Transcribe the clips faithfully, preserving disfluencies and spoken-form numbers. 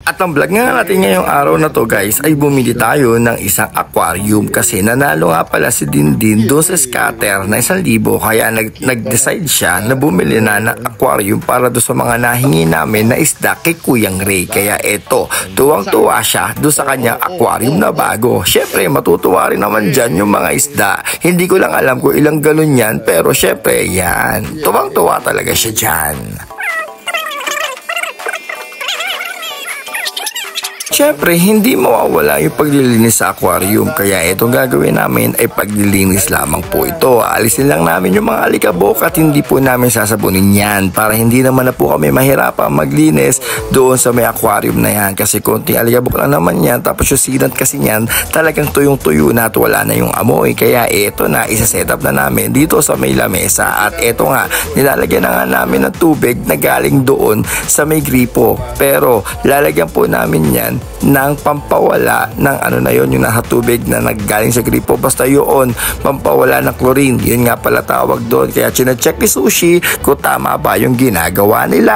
At ang vlog nga natin ngayong araw na to guys ay bumili tayo ng isang aquarium kasi nanalo nga pala si Dindin doon sa scatter na isang libo kaya nag, nag-decide siya na bumili na ng aquarium para doon sa mga nahingi namin na isda kay Kuyang Ray. Kaya eto, tuwang-tuwa siya doon sa kanyang aquarium na bago. Syempre matutuwa rin naman dyan yung mga isda. Hindi ko lang alam kung ilang galon yan pero syempre yan, tuwang-tuwa talaga siya dyan. Siyempre, hindi mawawala yung paglilinis sa aquarium kaya itong gagawin namin ay paglilinis lamang po ito. Alisin lang namin yung mga alikabok at hindi po namin sasabunin yan para hindi naman na po kami mahirapan maglinis doon sa may aquarium na yan kasi konting alikabok lang naman yan tapos yung sinat kasi yan talagang tuyong-tuyo na at wala na yung amoy kaya ito na isa-set up na namin dito sa may lamesa at ito nga nilalagyan na nga namin ng tubig na galing doon sa may gripo pero lalagyan po namin yan ng pampawala ng ano na yon yung nasa tubig na naggaling sa gripo basta yun pampawala ng chlorine yun nga pala tawag doon kaya chine-check ni Sushi kung tama ba yung ginagawa nila.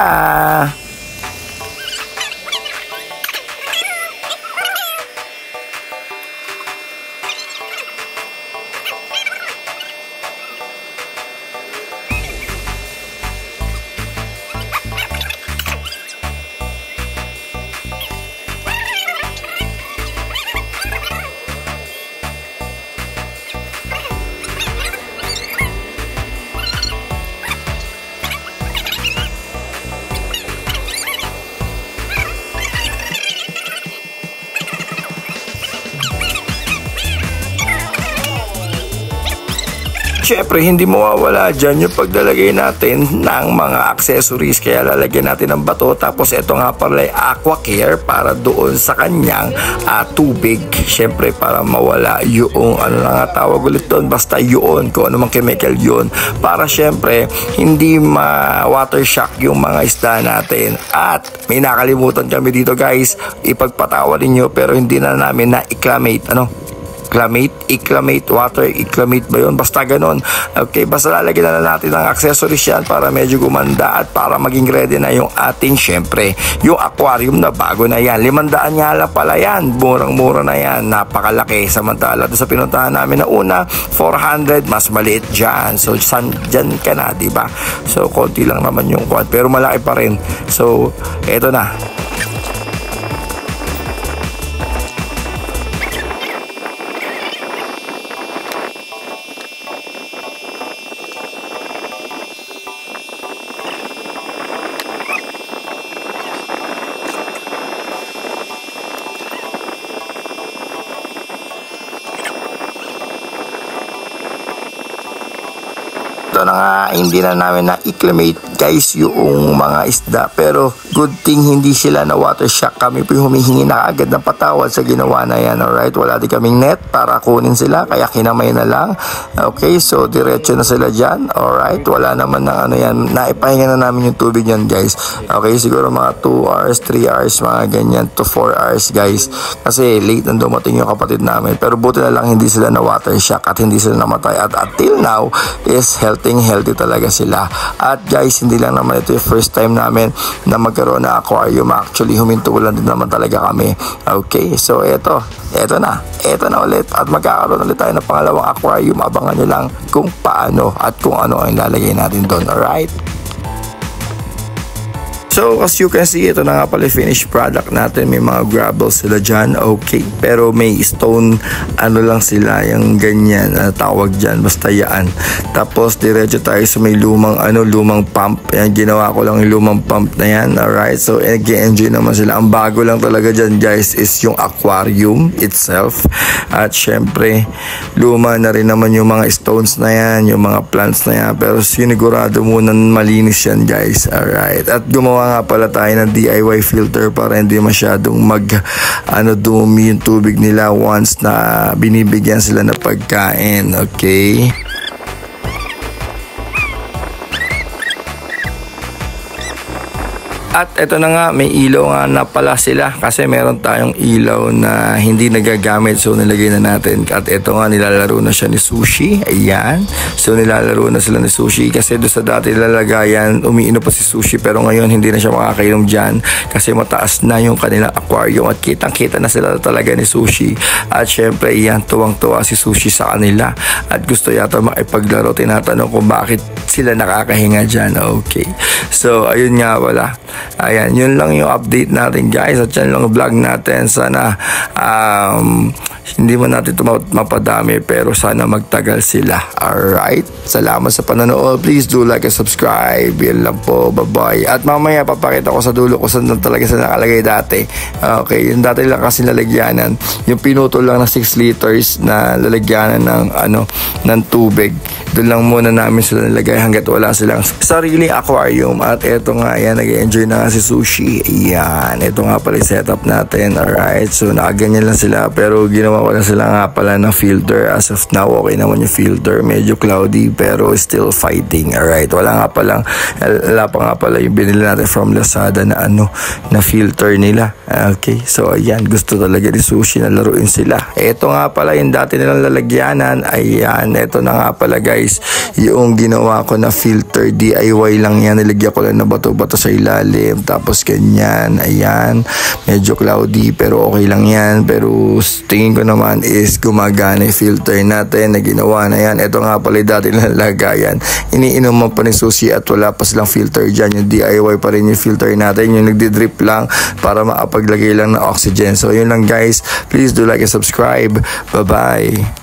Siyempre, hindi mawawala dyan yung paglalagay natin ng mga accessories kaya lalagyan natin ng bato tapos ito nga pala ay aqua care para doon sa kanyang uh, tubig. Siyempre, para mawala yung ano na nga tawag ulit doon basta yun, kung ano mang chemical yun para siyempre hindi ma-water shock yung mga isda natin. At may nakalimutan kami dito guys, ipagpatawa ninyo pero hindi na namin na-acclimate ano Iclamate, iclamate water, iclamate ba yun? Basta ganon. Okay, basta lalagyan na, na natin ng accessories yan para medyo gumanda at para maging ready na yung ating syempre, yung aquarium na bago na yan. Limandaan nga lang pala yan. Murang-mura na yan. Napakalaki. Samantala, doon sa pinuntahan namin na una, four hundred, mas maliit dyan. So, san, dyan ka na, diba? So, konti lang naman yung quad. Pero malaki pa rin. So, eto na. Ito na nga, hindi na namin na-acclimate guys yung mga isda pero good thing hindi sila na water shock. Kami po yung humihingi na agad ng patawad sa ginawa na yan. Alright, wala din kaming net para kunin sila kaya kinamay na lang. Okay, so diretso na sila dyan. Alright, wala naman ng ano yan. Naipahinga na namin yung tubig yan guys. Okay, siguro mga two hours, three hours, mga ganyan to four hours guys. Kasi late na dumating yung kapatid namin. Pero buti na lang hindi sila na water shock at hindi sila namatay. At until now is healthy healthy talaga sila. At guys, hindi lang naman ito yung first time namin na magkaroon na aquarium. Actually, huminto lang din naman talaga kami. Okay, so eto, eto na, eto na ulit at magkakaroon ulit tayo ng pangalawang aquarium. Abangan nyo lang kung paano at kung ano ang ilalagay natin doon. Alright? So, as you can see, ito na nga pala finished product natin. May mga gravel sila dyan, okay. Pero may stone, ano lang sila, yung ganyan, uh, tawag dyan, basta yan. Tapos, diretso tayo sa may lumang, ano, lumang pump. Yan, ginawa ko lang yung lumang pump na yan, alright. So, nag-enjoy naman sila. Ang bago lang talaga dyan, guys, is yung aquarium itself. At, syempre, luma na rin naman yung mga stones na yan, yung mga plants na yan. Pero, sinigurado muna malinis yan, guys, alright. At, gumawa nga pala tayo ng D I Y filter para hindi masyadong mag ano dumi yung tubig nila once na binibigyan sila ng pagkain. Okay? At ito na nga, may ilaw nga na pala sila kasi meron tayong ilaw na hindi nagagamit, so nilagay na natin. At ito nga, nilalaro na siya ni Sushi. Ayan, so nilalaro na sila ni Sushi kasi doon sa dati lalagayan umiinom pa si Sushi, pero ngayon hindi na siya makakainom dyan kasi mataas na yung kanilang aquarium at kitang kita na sila talaga ni Sushi. At syempre iyan, tuwang-tuwa si Sushi sa kanila at gusto yata makipaglaro. Tinatanong kung bakit sila nakakahinga dyan. Okay, so ayun nga wala. Ayan, yun lang yung update natin guys at yan lang yung vlog natin. Sana um, hindi mo natin ito mapadami pero sana magtagal sila. Alright, salamat sa panonood. Please do like and subscribe. Yan lang po, bye bye. At mamaya papakita ko sa dulo kung saan talaga sila nakalagay dati. Okay, yung dati lang kasi lalagyanan, yung pinutol lang na six liters na lalagyanan ng ano, ng tubig. Doon lang muna namin sila nilagay hanggat wala silang sarili aquarium. At eto nga, ayan, nag-enjoy na nga si Sushi. Ayan, ito nga pala yung setup natin. Alright, so nakaganyan lang sila pero ginawa ko na sila nga pala ng filter. As of now, okay naman yung filter. Medyo cloudy pero still fighting. Alright, wala nga palang, wala pa nga pala yung binili natin from Lazada na ano, na filter nila. Okay, so ayan, gusto talaga ni Sushi na laruin sila. Ito nga pala yung dati nilang lalagyanan. Ayan, ito na nga pala guys, yung ginawa ko na filter, D I Y lang yan. Nilagyan ko lang na bato-bato sa ilalim, tapos ganyan. Ayan, medyo cloudy pero okay lang yan. Pero tingin ko naman is gumagana yung filter natin na ginawa na yan. Ito nga pala dati nilang lagayan, iniinuman pa ni Sushi at wala pa silang filter dyan. Yung D I Y pa rin yung filter natin, yung nagdi-drip lang para makapaglagay lang ng oxygen. So yun lang guys, please do like and subscribe. Bye bye.